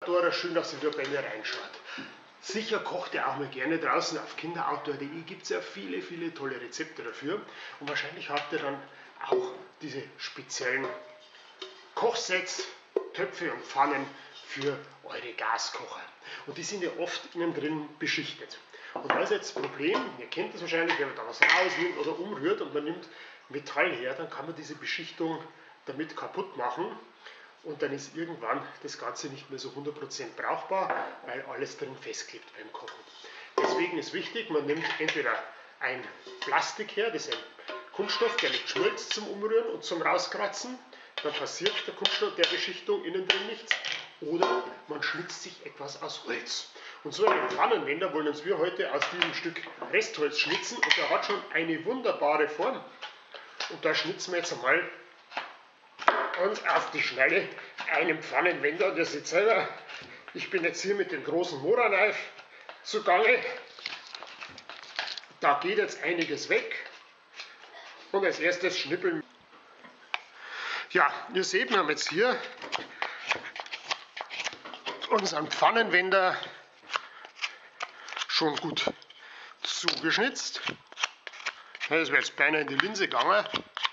Schön, dass ihr wieder bei mir reinschaut. Sicher kocht ihr auch mal gerne draußen. Auf kinderoutdoor.de gibt es ja viele, viele tolle Rezepte dafür. Und wahrscheinlich habt ihr dann auch diese speziellen Kochsets, Töpfe und Pfannen für eure Gaskocher. Und die sind ja oft innen drin beschichtet. Und da ist jetzt das Problem, ihr kennt das wahrscheinlich, wenn man da was rausnimmt oder umrührt und man nimmt Metall her, dann kann man diese Beschichtung damit kaputt machen. Und dann ist irgendwann das Ganze nicht mehr so 100% brauchbar, weil alles drin festklebt beim Kochen. Deswegen ist wichtig, man nimmt entweder ein Plastik her, das ist ein Kunststoff, der nicht schmilzt zum Umrühren und zum Rauskratzen. Dann passiert der Kunststoff der Beschichtung innen drin nichts. Oder man schnitzt sich etwas aus Holz. Und so einen Pfannenwender wollen uns wir heute aus diesem Stück Restholz schnitzen. Und der hat schon eine wunderbare Form. Und da schnitzen wir jetzt einmal uns auf die Schnelle einen Pfannenwender. Und ihr seht selber, ich bin jetzt hier mit dem großen Mora-Knife zugange. Da geht jetzt einiges weg. Und als erstes schnippeln. Ja, ihr seht, wir haben jetzt hier unseren Pfannenwender schon gut zugeschnitzt. Das wäre jetzt beinahe in die Linse gegangen.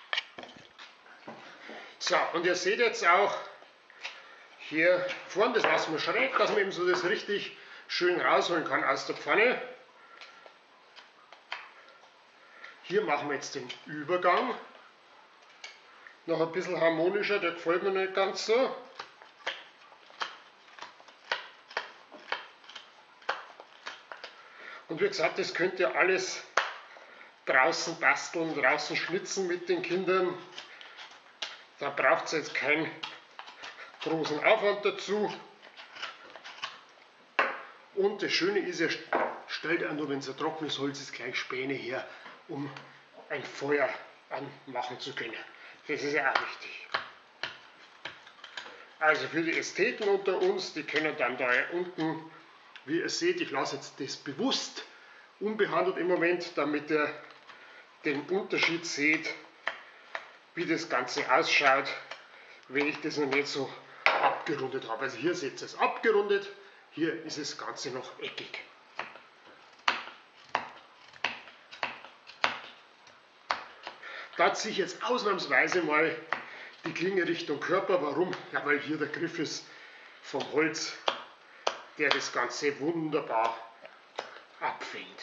So, und ihr seht jetzt auch hier vorne, das lassen wir schräg, dass man eben so das richtig schön rausholen kann aus der Pfanne. Hier machen wir jetzt den Übergang. Noch ein bisschen harmonischer, der gefällt mir nicht ganz so. Und wie gesagt, das könnt ihr alles draußen basteln, draußen schnitzen mit den Kindern. Da braucht es jetzt keinen großen Aufwand dazu. Und das Schöne ist, ihr stellt auch nur, wenn es ein trockenes Holz ist, gleich Späne her, um ein Feuer anmachen zu können. Das ist ja auch wichtig. Also für die Ästheten unter uns, die können dann da unten, wie ihr seht, ich lasse jetzt das bewusst unbehandelt im Moment, damit ihr den Unterschied seht, wie das Ganze ausschaut, wenn ich das noch nicht so abgerundet habe. Also hier seht ihr es abgerundet, hier ist das Ganze noch eckig. Da ziehe ich jetzt ausnahmsweise mal die Klinge Richtung Körper. Warum? Ja, weil hier der Griff ist vom Holz, der das Ganze wunderbar abfängt.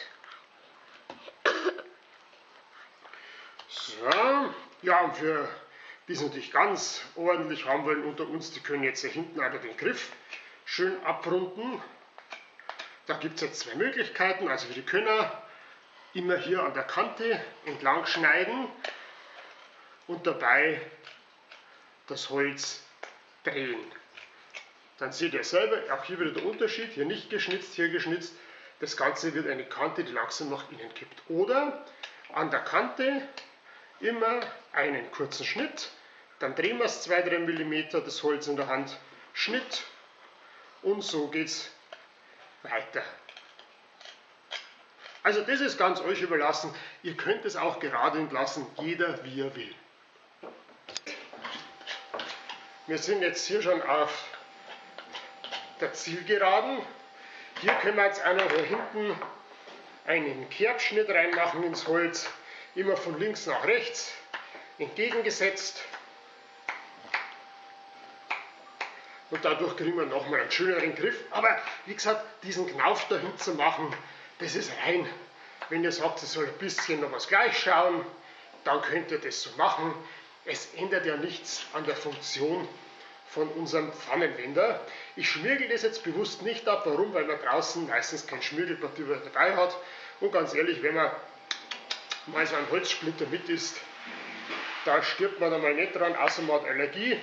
So, ja, und für die es natürlich ganz ordentlich haben wollen unter uns, die können jetzt hier hinten einfach den Griff schön abrunden. Da gibt es jetzt zwei Möglichkeiten. Also die können immer hier an der Kante entlang schneiden und dabei das Holz drehen. Dann seht ihr selber, auch hier wieder der Unterschied, hier nicht geschnitzt, hier geschnitzt. Das Ganze wird eine Kante, die langsam nach innen kippt. Oder an der Kante immer einen kurzen Schnitt, dann drehen wir es 2-3 mm, das Holz in der Hand, Schnitt und so geht es weiter. Also das ist ganz euch überlassen, ihr könnt es auch gerade entlassen, jeder wie er will. Wir sind jetzt hier schon auf der Zielgeraden. Hier können wir jetzt auch noch hier hinten einen Kerbschnitt reinmachen ins Holz. Immer von links nach rechts, entgegengesetzt. Und dadurch kriegen wir nochmal einen schöneren Griff. Aber wie gesagt, diesen Knauf dahin zu machen, das ist rein. Wenn ihr sagt, es soll ein bisschen noch was gleich schauen, dann könnt ihr das so machen. Es ändert ja nichts an der Funktion von unserem Pfannenwender. Ich schmirgel das jetzt bewusst nicht ab. Warum? Weil man draußen meistens kein Schmirgelpapier dabei hat. Und ganz ehrlich, wenn man mal so ein Holzsplitter mit ist, da stirbt man einmal nicht dran, außer man hat Allergie.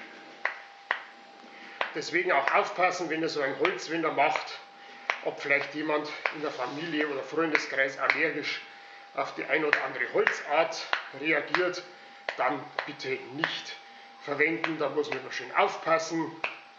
Deswegen auch aufpassen, wenn ihr so einen Holzwender macht, ob vielleicht jemand in der Familie oder Freundeskreis allergisch auf die ein oder andere Holzart reagiert, dann bitte nicht verwenden, da muss man immer schön aufpassen.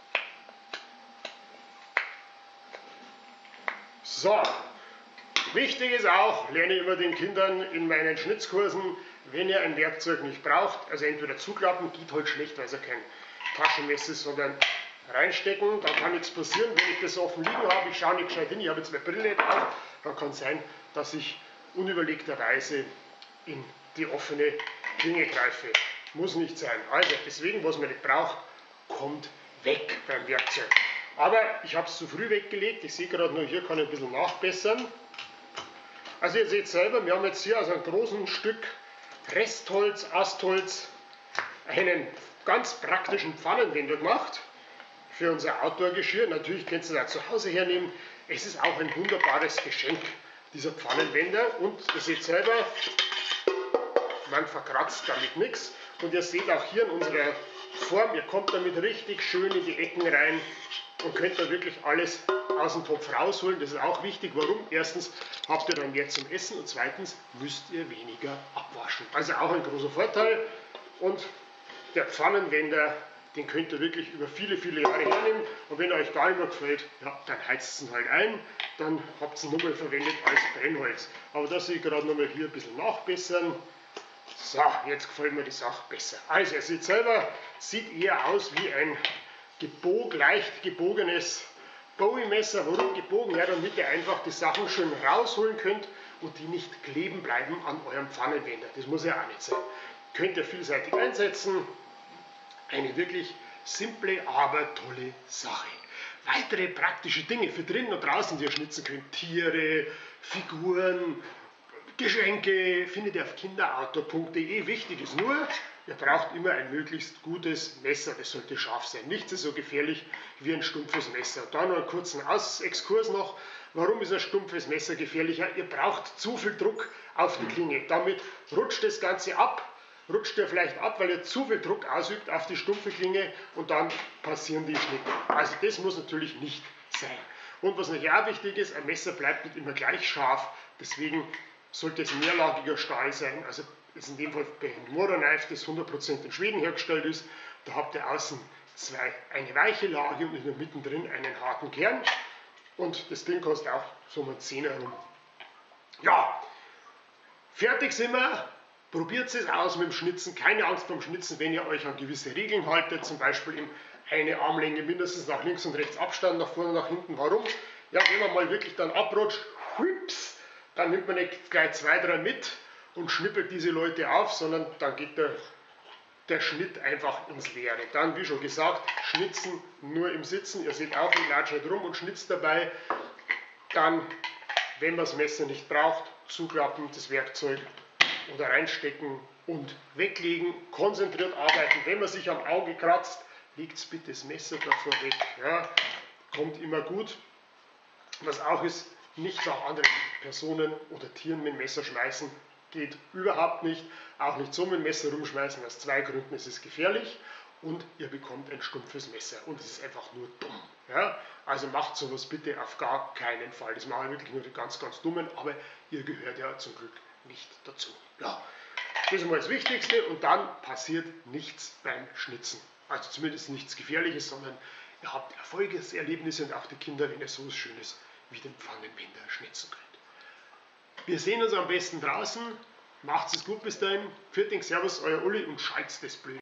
So. Wichtig ist auch, lerne ich immer den Kindern in meinen Schnitzkursen, wenn ihr ein Werkzeug nicht braucht, also entweder zuklappen, geht halt schlecht, weil es ja kein Taschenmesser ist, sondern reinstecken, da kann nichts passieren, wenn ich das offen liegen habe, ich schaue nicht gescheit hin, ich habe jetzt meine Brille drauf, dann kann es sein, dass ich unüberlegterweise in die offene Klinge greife. Muss nicht sein. Also deswegen, was man nicht braucht, kommt weg beim Werkzeug. Aber ich habe es zu früh weggelegt, ich sehe gerade nur, hier kann ich ein bisschen nachbessern. Also ihr seht selber, wir haben jetzt hier aus einem großen Stück Restholz, Astholz, einen ganz praktischen Pfannenwender gemacht für unser Outdoor-Geschirr. Natürlich könnt ihr das auch zu Hause hernehmen. Es ist auch ein wunderbares Geschenk, dieser Pfannenwender. Und ihr seht selber, man verkratzt damit nichts. Und ihr seht auch hier in unserer Form, ihr kommt damit richtig schön in die Ecken rein und könnt da wirklich alles aus dem Topf rausholen. Das ist auch wichtig. Warum? Erstens habt ihr dann mehr zum Essen und zweitens müsst ihr weniger abwaschen. Also auch ein großer Vorteil. Und der Pfannenwender, den könnt ihr wirklich über viele, viele Jahre hernehmen. Und wenn er euch gar nicht mehr gefällt, ja, dann heizt ihn halt ein. Dann habt ihr ihn nochmal verwendet als Brennholz. Aber das sehe ich gerade nochmal hier ein bisschen nachbessern. So, jetzt gefällt mir die Sache besser. Also, ihr seht selber, sieht eher aus wie ein leicht gebogenes Bowie-Messer. Warum gebogen? Ja, damit ihr einfach die Sachen schön rausholen könnt und die nicht kleben bleiben an eurem Pfannenwender. Das muss ja auch nicht sein. Könnt ihr vielseitig einsetzen. Eine wirklich simple, aber tolle Sache. Weitere praktische Dinge für drinnen und draußen, die ihr schnitzen könnt. Tiere, Figuren, Geschenke findet ihr auf kinderoutdoor.de. Wichtig ist nur, ihr braucht immer ein möglichst gutes Messer. Das sollte scharf sein. Nichts ist so gefährlich wie ein stumpfes Messer. Da noch einen kurzen Exkurs noch. Warum ist ein stumpfes Messer gefährlicher? Ihr braucht zu viel Druck auf die Klinge. Damit rutscht das Ganze ab. Rutscht ihr vielleicht ab, weil ihr zu viel Druck ausübt auf die stumpfe Klinge und dann passieren die Schnitte. Also das muss natürlich nicht sein. Und was natürlich auch wichtig ist, ein Messer bleibt nicht immer gleich scharf. Deswegen sollte es mehrlagiger Stahl sein, also ist in dem Fall bei Mora Knife, das 100% in Schweden hergestellt ist. Da habt ihr außen eine weiche Lage und in der Mitte drin einen harten Kern. Und das Ding kostet auch so um 10 herum. Ja, fertig sind wir. Probiert es aus mit dem Schnitzen. Keine Angst beim Schnitzen, wenn ihr euch an gewisse Regeln haltet, zum Beispiel eben eine Armlänge mindestens nach links und rechts Abstand, nach vorne und nach hinten. Warum? Ja, wenn man mal wirklich dann abrutscht, huips, dann nimmt man nicht gleich 2, 3 mit und schnippelt diese Leute auf, sondern dann geht der Schnitt einfach ins Leere. Dann, wie schon gesagt, schnitzen nur im Sitzen. Ihr seht auch, ich latsche nicht rum und schnitzt dabei. Dann, wenn man das Messer nicht braucht, zuklappen, das Werkzeug oder reinstecken und weglegen. Konzentriert arbeiten. Wenn man sich am Auge kratzt, legt bitte das Messer davor weg. Ja, kommt immer gut. Was auch ist, nicht nach anderen Personen oder Tieren mit dem Messer schmeißen, geht überhaupt nicht. Auch nicht so mit dem Messer rumschmeißen, aus 2 Gründen ist es gefährlich und ihr bekommt ein stumpfes Messer und es ist einfach nur dumm. Ja? Also macht sowas bitte auf gar keinen Fall. Das machen wirklich nur die ganz, ganz Dummen, aber ihr gehört ja zum Glück nicht dazu. Ja, das ist mal das Wichtigste und dann passiert nichts beim Schnitzen. Also zumindest nichts Gefährliches, sondern ihr habt Erfolgserlebnisse und auch die Kinder, wenn ihr so was Schönes wie den Pfannenwender schnitzen könnt. Wir sehen uns am besten draußen. Macht's es gut bis dahin. Pfiat Servus, euer Uli und schalt's das blöde